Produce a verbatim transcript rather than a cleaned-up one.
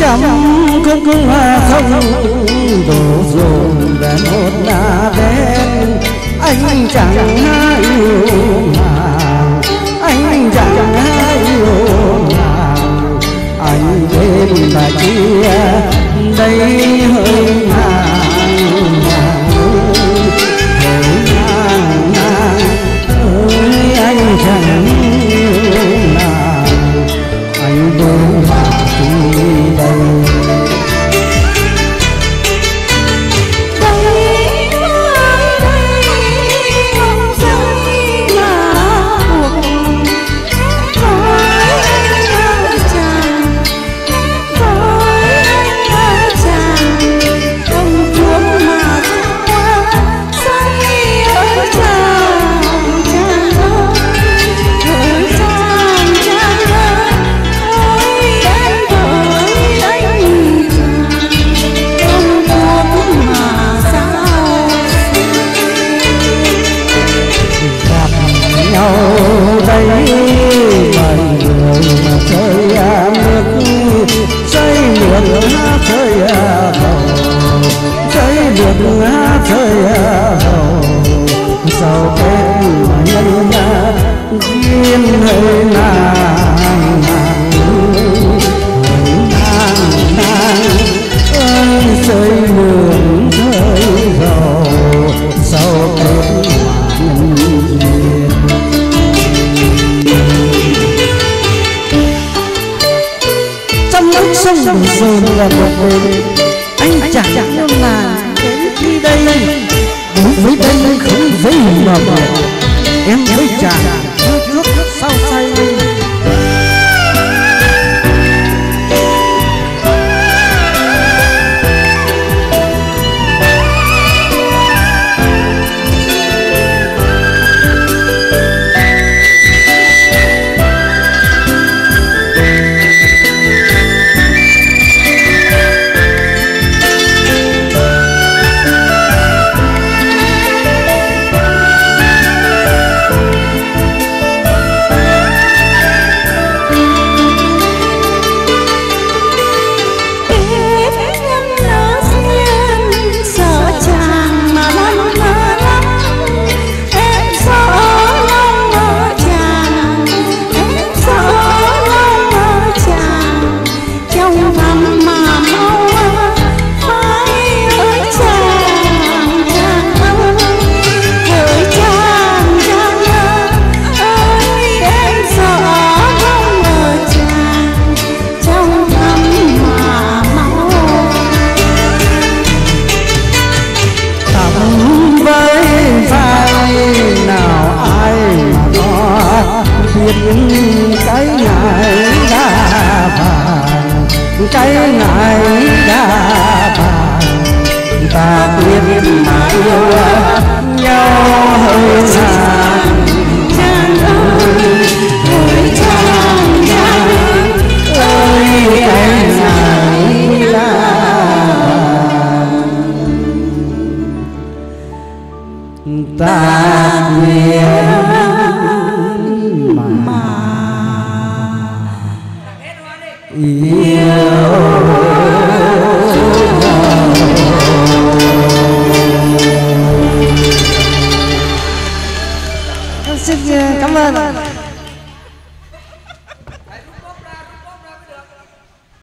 trăm khúc không đổ dồn về một lá đen. Anh chẳng ai yêu nàng, anh chẳng ai yêu nàng, anh đến và chia đây hơi nàng nàng hơi nàng nàng ơi anh chẳng yêu nàng, anh đến và chia đây. Sao em mà nhân ra duyên hơi nàng nàng nàng nàng ơi rơi mượn thời giàu sao em mà nhân duyên. Trong nước sông đổ dồn là một bên anh chẳng yêu nàng đến khi đây với đây không giấy mà bỏ em với chàng trước trước sau say. Cái ngài đã bàn, cái ngài đã bàn, ta biết mà yêu nhau hơi nàng chàng ơi, hơi chàng chàng ơi, cái ngài đã bàn, ta biết